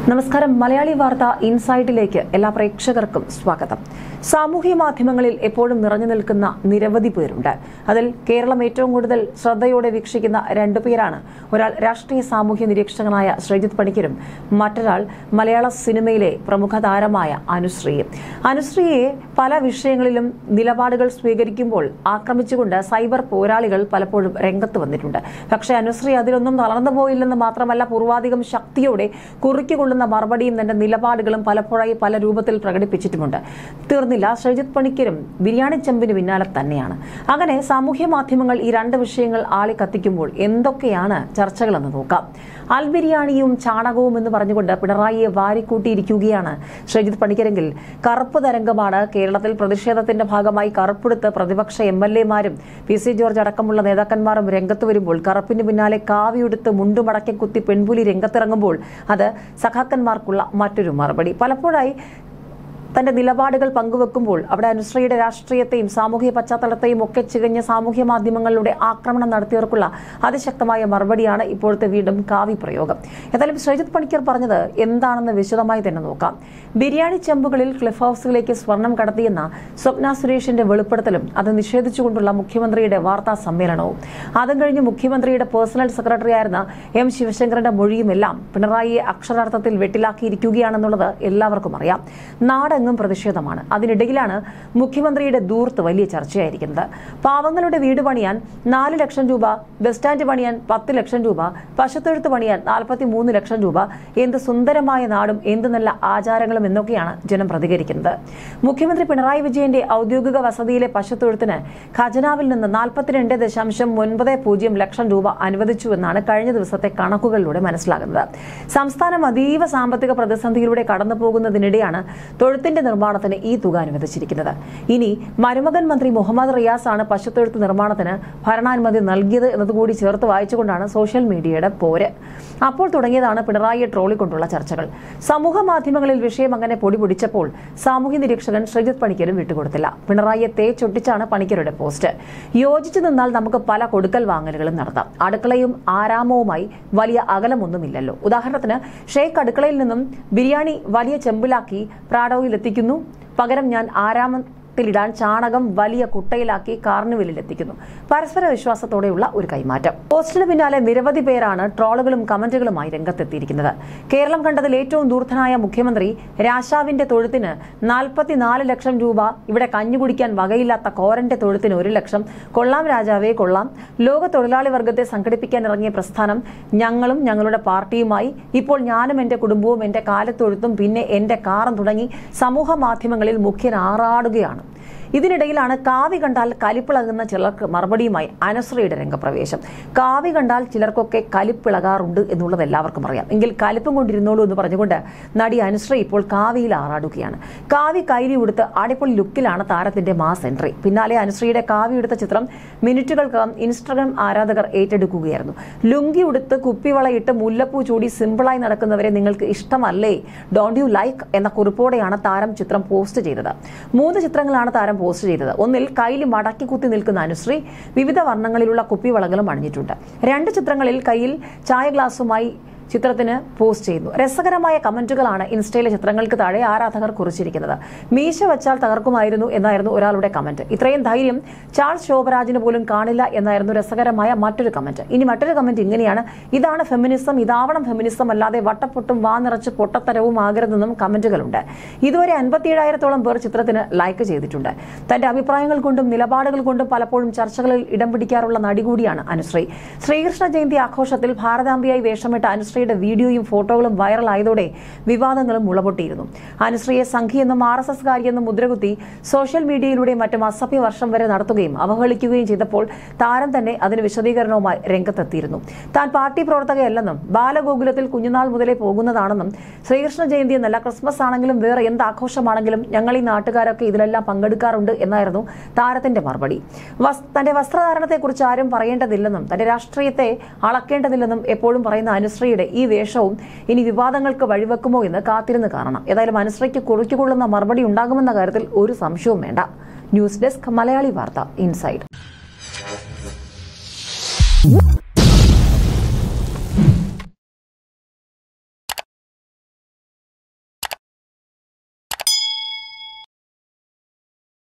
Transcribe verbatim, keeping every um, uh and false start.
നമസ്കാരം. മലയാളി വാർത്ത ഇൻസൈഡിലേക്ക് എല്ലാ പ്രേക്ഷകർക്കും സ്വാഗതം. സാമൂഹ്യ മാധ്യമങ്ങളിൽ എപ്പോഴും നിറഞ്ഞു നിൽക്കുന്ന നിരവധി പേരുണ്ട്. അതിൽ കേരളം ഏറ്റവും കൂടുതൽ ശ്രദ്ധയോടെ വീക്ഷിക്കുന്ന രണ്ടുപേരാണ്. ഒരാൾ രാഷ്ട്രീയ സാമൂഹ്യ നിരീക്ഷകനായ ശ്രീജിത്ത് പണിക്കരും, മറ്റൊരാൾ മലയാള സിനിമയിലെ പ്രമുഖ താരമായ അനുശ്രീയും. അനുശ്രീയെ പല വിഷയങ്ങളിലും നിലപാടുകൾ സ്വീകരിക്കുമ്പോൾ ആക്രമിച്ചുകൊണ്ട് സൈബർ പോരാളികൾ പലപ്പോഴും രംഗത്ത് വന്നിട്ടുണ്ട്. പക്ഷേ അനുശ്രീ അതിലൊന്നും തളർന്നു പോയില്ലെന്ന് മാത്രമല്ല, പൂർവാധികം ശക്തിയോടെ കുറിക്കുകൊള്ളുന്ന മറുപടിയും തന്റെ നിലപാടുകളും പലപ്പോഴായി പല രൂപത്തിൽ പ്രകടിപ്പിച്ചിട്ടുമുണ്ട്. തീർന്നില്ല, ശ്രീജിത്ത് പണിക്കരും ബിരിയാണി ചെമ്പിന് പിന്നാലെ തന്നെയാണ്. അങ്ങനെ സാമൂഹ്യ മാധ്യമങ്ങൾ ഈ രണ്ട് വിഷയങ്ങൾ ആളി കത്തിക്കുമ്പോൾ എന്തൊക്കെയാണ് ചർച്ചകളെന്ന് നോക്കാം. അൽ ബിരിയാണിയും ചാണകവും എന്ന് പറഞ്ഞുകൊണ്ട് പിണറായിയെ വാരിക്കൂട്ടിയിരിക്കുകയാണ് ശ്രീജിത്ത് പണിക്കരെങ്കിൽ കറുപ്പ് തരംഗമാണ്. കേരളത്തിൽ പ്രതിഷേധത്തിന്റെ ഭാഗമായി കറുപ്പെടുത്ത് പ്രതിപക്ഷ എം എൽ എമാരും പി സി ജോർജ് അടക്കമുള്ള നേതാക്കന്മാരും രംഗത്ത് വരുമ്പോൾ കറുപ്പിന് പിന്നാലെ കാവിയെടുത്ത് മുണ്ടുമടക്കി കുത്തി പെൺപുലി രംഗത്തിറങ്ങുമ്പോൾ അത് സഖാക്കന്മാർക്കുള്ള മറ്റൊരു മറുപടി. പലപ്പോഴായി തന്റെ നിലപാടുകൾ പങ്കുവെക്കുമ്പോൾ അവിടെ അനുശ്രീയുടെ രാഷ്ട്രീയത്തെയും സാമൂഹിക പശ്ചാത്തലത്തെയും ഒക്കെ ചികഞ്ഞ സാമൂഹ്യ മാധ്യമങ്ങളിലൂടെ ആക്രമണം നടത്തിയവർക്കുള്ള അതിശക്തമായ മറുപടിയാണ് ഇപ്പോഴത്തെ വീണ്ടും കാവി പ്രയോഗം. ഏതായാലും ശ്രീജിത്ത് പണിക്കർ പറഞ്ഞത് എന്താണെന്ന് വിശദമായി തന്നെ നോക്കാം. ബിരിയാണി ചെമ്പുകളിൽ ക്ലിഫ് ഹൌസിലേക്ക് സ്വർണം കടത്തിയെന്ന സ്വപ്ന സുരേഷിന്റെ വെളിപ്പെടുത്തലും അത് നിഷേധിച്ചുകൊണ്ടുള്ള മുഖ്യമന്ത്രിയുടെ വാർത്താ സമ്മേളനവും, അതും കഴിഞ്ഞ് മുഖ്യമന്ത്രിയുടെ പേഴ്സണൽ സെക്രട്ടറി ആയിരുന്ന എം ശിവശങ്കരന്റെ മൊഴിയുമെല്ലാം പിണറായിയെ അക്ഷരാർത്ഥത്തിൽ വെട്ടിലാക്കിയിരിക്കുകയാണെന്നുള്ളത് എല്ലാവർക്കും അറിയാം. നാട് പ്രതിഷേധമാണ്. അതിനിടയിലാണ് മുഖ്യമന്ത്രിയുടെ ദൂർത്ത് വലിയ ചർച്ചയായിരിക്കുന്നത്. പാവങ്ങളുടെ വീട് പണിയാൻ നാല് ലക്ഷം രൂപ, ബസ് സ്റ്റാൻഡ് പണിയാൻ പത്ത് ലക്ഷം രൂപ, പശുത്തൊഴുത്ത് പണിയാൻ നാൽപ്പത്തി മൂന്ന് ലക്ഷം രൂപ, എന്ത് സുന്ദരമായ നാടും എന്ത് നല്ല ആചാരങ്ങളും എന്നൊക്കെയാണ് ജനം പ്രതികരിക്കുന്നത്. മുഖ്യമന്ത്രി പിണറായി വിജയന്റെ ഔദ്യോഗിക വസതിയിലെ പശുത്തൊഴുത്തിന് ഖജനാവിൽ നിന്ന് നാൽപ്പത്തിരണ്ട് ദശാംശം ഒൻപത് പൂജ്യം ലക്ഷം രൂപ അനുവദിച്ചുവെന്നാണ് കഴിഞ്ഞ ദിവസത്തെ കണക്കുകളിലൂടെ മനസ്സിലാകുന്നത്. സംസ്ഥാനം അതീവ സാമ്പത്തിക പ്രതിസന്ധിയിലൂടെ കടന്നു പോകുന്നതിനിടെയാണ് തൊഴുത്തിന്റെ നിർമ്മാണത്തിന് ഈ തുക അനുവദിച്ചിരിക്കുന്നത്. ഇനി മരുമകൻ മന്ത്രി മുഹമ്മദ് റിയാസ് ആണ് പശുത്തൊഴുത്ത് നിർമ്മാണത്തിന് ഭരണാനുമതി നൽകിയത് എന്നതുകൂടി ചേർത്ത് വായിച്ചുകൊണ്ടാണ് സോഷ്യൽ മീഡിയയുടെ പോര്. അപ്പോൾ തുടങ്ങിയതാണ് പിണറായിയെ ട്രോളിക്കൊണ്ടുള്ള ചർച്ചകൾ. സമൂഹ മാധ്യമങ്ങളിൽ വിഷയം അങ്ങനെ പൊടി പൊടിച്ചപ്പോൾ സാമൂഹ്യ നിരീക്ഷകൻ ശ്രീജിത്ത് പണിക്കരും വിട്ടുകൊടുത്തില്ല. പിണറായിയെ തേച്ചൊട്ടിച്ചാണ് പണിക്കരുടെ പോസ്റ്റ്. യോജിച്ചു നിന്നാൽ നമുക്ക് പല കൊടുക്കൽ വാങ്ങലുകളും നടത്താം. അടുക്കളയും ആരാമവുമായി വലിയ അകലമൊന്നുമില്ലല്ലോ. ഉദാഹരണത്തിന് ഷെയ്ഖ് അടുക്കളയിൽ നിന്നും ബിരിയാണി വലിയ ചെമ്പിലാക്കി പ്രാഡോയിൽ എത്തിക്കുന്നു. പകരം ഞാൻ ആരാമത്തിലിടാൻ ചാണകം വലിയ കുട്ടയിലാക്കി കാർണിവലിൽ എത്തിക്കുന്നു. പരസ്പര വിശ്വാസത്തോടെയുള്ള ഒരു കൈമാറ്റം. പോസ്റ്റിന് പിന്നാലെ നിരവധി പേരാണ് ട്രോളുകളും കമന്റുകളുമായി രംഗത്തെത്തിയിരിക്കുന്നത്. കേരളം കണ്ടതിൽ ഏറ്റവും ദൂർത്തനായ മുഖ്യമന്ത്രി രാശാവിന്റെ തൊഴുത്തിന് നാൽപ്പത്തിനാല് ലക്ഷം രൂപ, ഇവിടെ കഞ്ഞു കുടിക്കാൻ വകയില്ലാത്ത കോരന്റെ തൊഴുത്തിന് ഒരു ലക്ഷം. കൊള്ളാം രാജാവേ കൊള്ളാം. ലോക തൊഴിലാളി വർഗത്തെ സംഘടിപ്പിക്കാൻ ഇറങ്ങിയ പ്രസ്ഥാനം ഞങ്ങളും ഞങ്ങളുടെ പാർട്ടിയുമായി, ഇപ്പോൾ ഞാനും എന്റെ കുടുംബവും എന്റെ കാലത്തൊഴുത്തും പിന്നെ എന്റെ കാറും തുടങ്ങി സമൂഹ മാധ്യമങ്ങളിൽ മുഖ്യൻ ആറാടുകയാണ്. ഇതിനിടയിലാണ് കാവി കണ്ടാൽ കലിപ്പിളകുന്ന ചിലർക്ക് മറുപടിയുമായി അനുശ്രീയുടെ രംഗപ്രവേശം. കാവി കണ്ടാൽ ചിലർക്കൊക്കെ കലിപ്പിളകാറുണ്ട് എന്നുള്ളത് എല്ലാവർക്കും അറിയാം. എങ്കിൽ കലിപ്പും കൊണ്ടിരുന്നോളൂ എന്ന് പറഞ്ഞുകൊണ്ട് നടി അനുശ്രീ ഇപ്പോൾ കാവിയിൽ ആറാടുകയാണ്. കാവി കൈലി ഉടുത്ത് അടിപൊളി ലുക്കിലാണ് താരത്തിന്റെ മാസ് എൻട്രി. പിന്നാലെ അനുശ്രീയുടെ കാവി എടുത്ത ചിത്രം മിനിറ്റുകൾക്കകം ഇൻസ്റ്റഗ്രാം ആരാധകർ ഏറ്റെടുക്കുകയായിരുന്നു. ലുങ്കി ഉടുത്ത് കുപ്പിവളയിട്ട് മുല്ലപ്പൂ ചൂടി സിമ്പിളായി നടക്കുന്നവരെ നിങ്ങൾക്ക് ഇഷ്ടമല്ലേ, ഡോണ്ട് യു ലൈക്ക് എന്ന കുറിപ്പോടെയാണ് താരം ചിത്രം പോസ്റ്റ് ചെയ്തത്. മൂന്ന് ചിത്രങ്ങളാണ് താരം പോസ്റ്റ് ചെയ്തത്. ഒന്നിൽ കയ്യിൽ മടക്കി കുത്തി നിൽക്കുന്ന അനുശ്രീ വിവിധ വർണ്ണങ്ങളിലുള്ള കുപ്പിവളകളും അണിഞ്ഞിട്ടുണ്ട്. രണ്ട് ചിത്രങ്ങളിൽ കയ്യിൽ ചായ ഗ്ലാസുമായി ചിത്രത്തിന് പോസ്റ്റ് ചെയ്യുന്നു. രസകരമായ കമന്റുകളാണ് ഇൻസ്റ്റയിലെ ചിത്രങ്ങൾക്ക് താഴെ ആരാധകർ കുറിച്ചിരിക്കുന്നത്. മീശ വച്ചാൽ തകർക്കുമായിരുന്നു എന്നായിരുന്നു ഒരാളുടെ കമന്റ്. ഇത്രയും ധൈര്യം ചാൾസ് ശോഭരാജിന് പോലും കാണില്ല എന്നായിരുന്നു രസകരമായ മറ്റൊരു കമന്റ്. ഇനി മറ്റൊരു കമന്റ് ഇങ്ങനെയാണ്: ഇതാണ് ഫെമിനിസം, ഇതാവണം ഫെമിനിസം, അല്ലാതെ വട്ടപ്പൊട്ടും വാ നിറച്ച് പൊട്ടത്തരവും ആകരുതെന്നും കമന്റുകളുണ്ട്. ഇതുവരെ അൻപത്തിയേഴായിരത്തോളം പേർ ചിത്രത്തിന് ലൈക്ക് ചെയ്തിട്ടുണ്ട്. തന്റെ അഭിപ്രായങ്ങൾ കൊണ്ടും നിലപാടുകൾ കൊണ്ടും പലപ്പോഴും ചർച്ചകളിൽ ഇടം പിടിക്കാറുള്ള നടി കൂടിയാണ് അനുശ്രീ. ശ്രീകൃഷ്ണ ജയന്തി ആഘോഷത്തിൽ ഭാരതാംബിയായി വേഷമിട്ട അനുശ്രീ വീഡിയോയും ഫോട്ടോകളും വൈറലായതോടെ വിവാദങ്ങളും മുളപൊട്ടിയിരുന്നു. അനുശ്രീയെ സംഘിയെന്നും ആർ എസ് എസ് കാരിയെന്നും മുദ്രകുത്തി സോഷ്യൽ മീഡിയയിലൂടെ മറ്റും അസഭ്യ വർഷം വരെ നടത്തുകയും അവഹേളിക്കുകയും ചെയ്തപ്പോൾ താരം തന്നെ അതിന് വിശദീകരണവുമായി രംഗത്തെത്തിയിരുന്നു. താൻ പാർട്ടി പ്രവർത്തകയല്ലെന്നും ബാലഗോകുലത്തിൽ കുഞ്ഞുനാൾ മുതലേ പോകുന്നതാണെന്നും ശ്രീകൃഷ്ണ ജയന്തി എന്നല്ല ക്രിസ്മസ് ആണെങ്കിലും വേറെ എന്ത് ആഘോഷമാണെങ്കിലും ഞങ്ങൾ ഈ നാട്ടുകാരൊക്കെ ഇതിലെല്ലാം പങ്കെടുക്കാറുണ്ട് എന്നായിരുന്നു താരത്തിന്റെ മറുപടി. തന്റെ വസ്ത്രധാരണത്തെക്കുറിച്ച് ആരും പറയേണ്ടതില്ലെന്നും തന്റെ രാഷ്ട്രീയത്തെ അളക്കേണ്ടതില്ലെന്നും എപ്പോഴും പറയുന്ന അനുശ്രീയുടെ ഈ വേഷവും ഇനി വിവാദങ്ങൾക്ക് വഴിവെക്കുമോ എന്ന് കാത്തിരുന്ന് കാണണം. ഏതായാലും അനുശ്രീക്ക് കുറിക്കുകൊള്ളുന്ന മറുപടി ഉണ്ടാകുമെന്ന കാര്യത്തിൽ ഒരു സംശയവും വേണ്ട. ന്യൂസ് ഡെസ്ക് മലയാളി വാർത്ത ഇൻസൈഡ്.